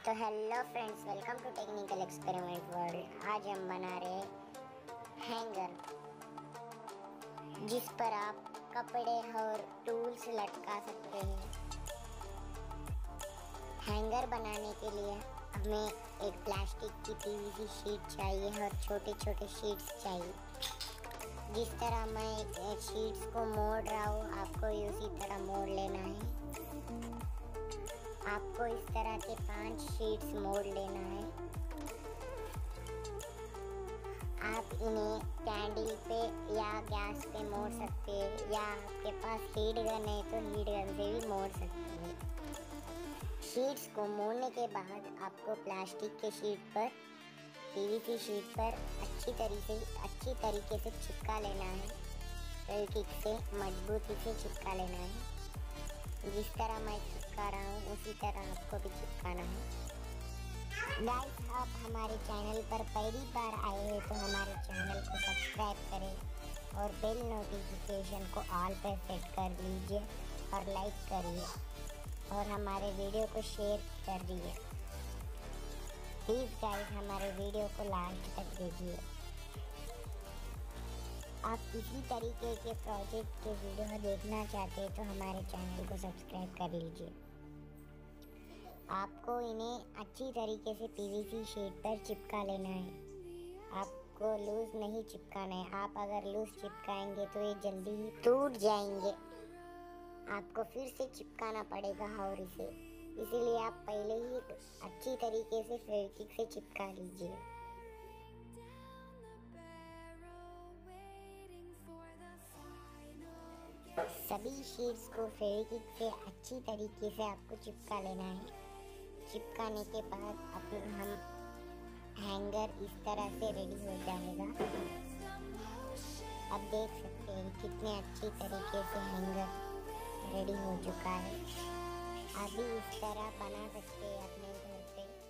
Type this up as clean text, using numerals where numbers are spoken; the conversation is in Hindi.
तो hello friends, welcome to technical experiment world. आज हम बना रहे हैंगर, जिस पर आप कपड़े और टूल्स लटका सकते हैं। हैंगर बनाने के लिए हमें एक प्लास्टिक की पीवीसी शीट चाहिए और छोटे छोटे शीट्स चाहिए। जिस तरह मैं शीट्स को मोड़ रहा हूँ, आपको उसी तरह मोड़ लेना है। आपको इस तरह के 5 शीट्स मोड़ लेना है। आप इन्हें कैंडल पे या गैस पे मोड़ सकते हैं, या आपके पास हीट गन है तो हीट गन से भी मोड़ सकते हैं। शीट्स को मोड़ने के बाद आपको प्लास्टिक के शीट पर, पीवीसी शीट पर अच्छी तरीके से चिपका लेना है। फेविक्विक से मजबूती से चिपका लेना है। जिस तरह मैं चिपका रहा हूँ उसी तरह आपको भी चिपकाना है। गाइस, आप हमारे चैनल पर पहली बार आए हैं तो हमारे चैनल को सब्सक्राइब करें और बेल नोटिफिकेशन को ऑल पर सेट कर लीजिए और लाइक करिए और हमारे वीडियो को शेयर कर दीजिए। प्लीज़ गाइस, हमारे वीडियो को लास्ट तक देखिए। आप इसी तरीके के प्रोजेक्ट के वीडियो देखना चाहते हैं तो हमारे चैनल को सब्सक्राइब कर लीजिए। आपको इन्हें अच्छी तरीके से पीवीसी शीट पर चिपका लेना है। आपको लूज नहीं चिपकाना है। आप अगर लूज चिपकाएंगे तो ये जल्दी ही टूट जाएंगे। आपको फिर से चिपकाना पड़ेगा और इसीलिए आप पहले ही अच्छी तरीके से फेविक्विक से चिपका लीजिए। सभी शीट्स को फेविक्विक से अच्छी तरीके से आपको चिपका लेना है। चिपकाने के बाद हम हैंगर इस तरह से रेडी हो जाएगा। अब देख सकते हैं कितने अच्छी तरीके से हैंगर रेडी हो चुका है। अभी इस तरह बना सकते हैं अपने घर पे।